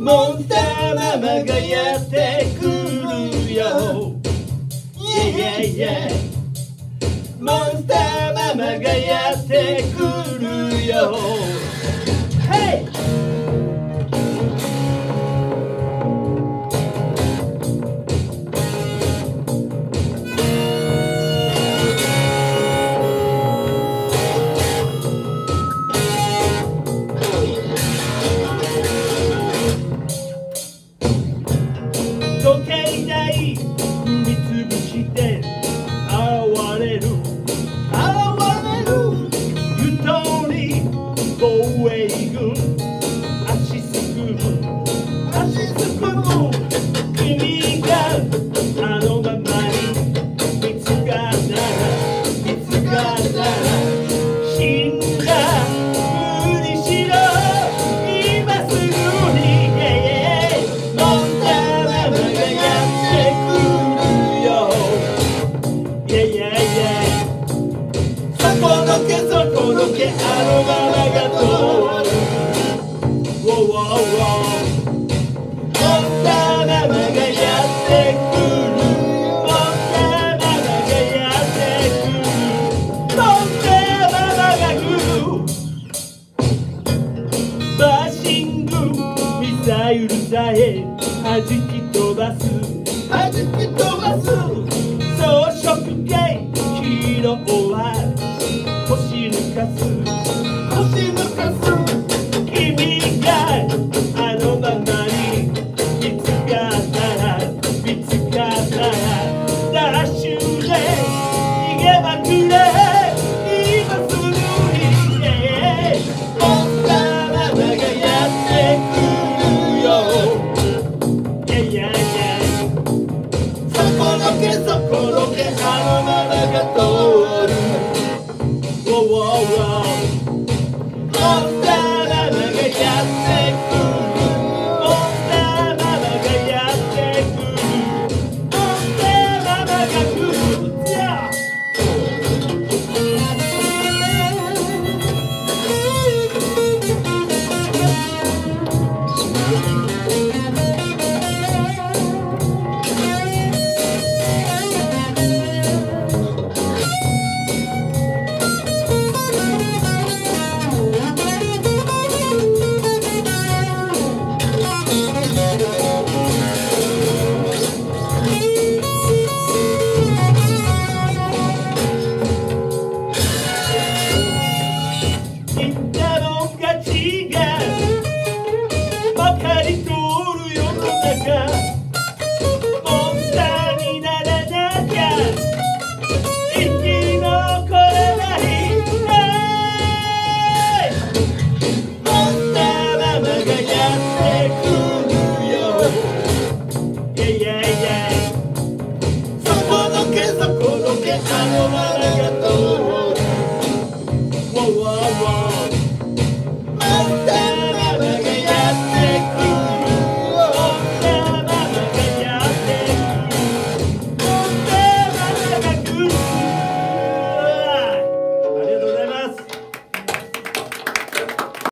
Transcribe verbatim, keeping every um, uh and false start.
モンスターママがやってくるよ。イェイイェイモンスターママがやってくるよ。ヘイ時計台踏みつぶして現れる現れるゆとり防衛軍足すくむ足すくむ君があのままに見つかったら見つかったら死んだふりしろ今すぐにモンスターママがやってくるよ。イェイイェイイェイそこのけそこのけあのままが通る。ウォーウォーウォーモンスターママがやってくる。モンスターママがやってくる。モンスターママが来る。バッシングミサイルさえ弾き飛ばす弾き飛ばす装飾系ヒーローは腰抜かす腰抜かす